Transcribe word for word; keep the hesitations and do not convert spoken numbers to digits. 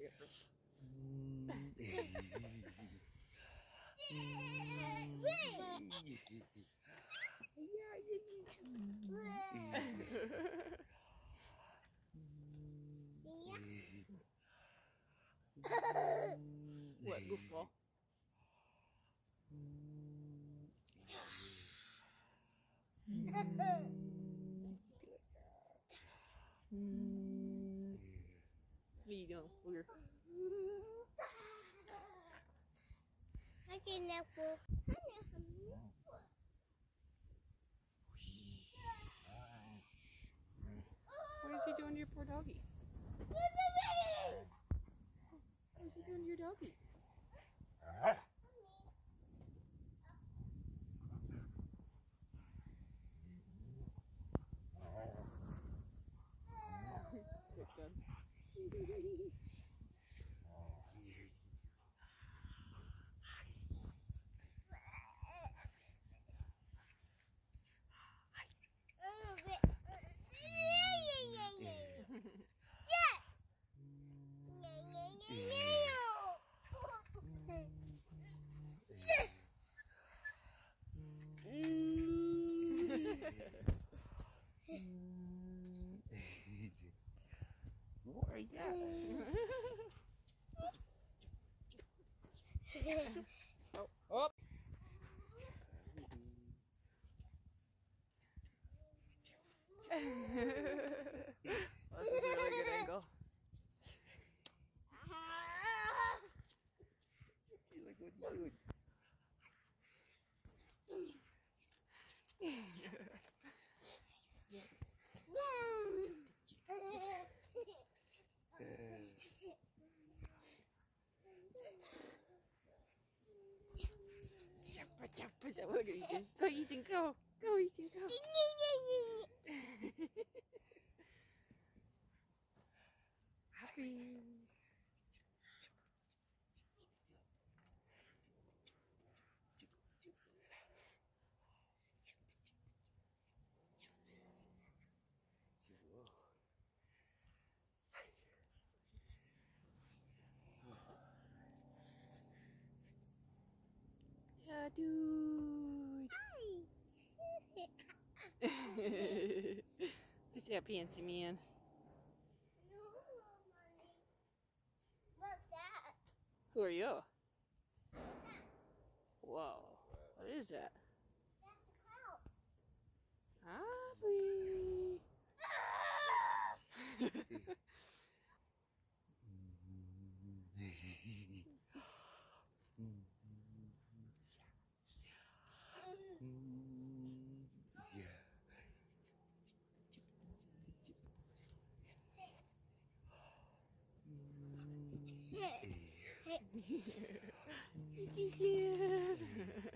What, goofball? What are you doing, Booger? I can never. What is he doing to your poor doggy? What is he doing to your doggy? Good, good. What is that? Oh. Oh. Well, this is a really good angle. He's like, what are you doing? Look at Ethan. Go, Ethan, go. Go, Ethan, go. Happy. Yeah, dude. What's that, Fancy Man? What's that? Who are you? Whoa. What is that? That's a cow. Aubrey. Yeah.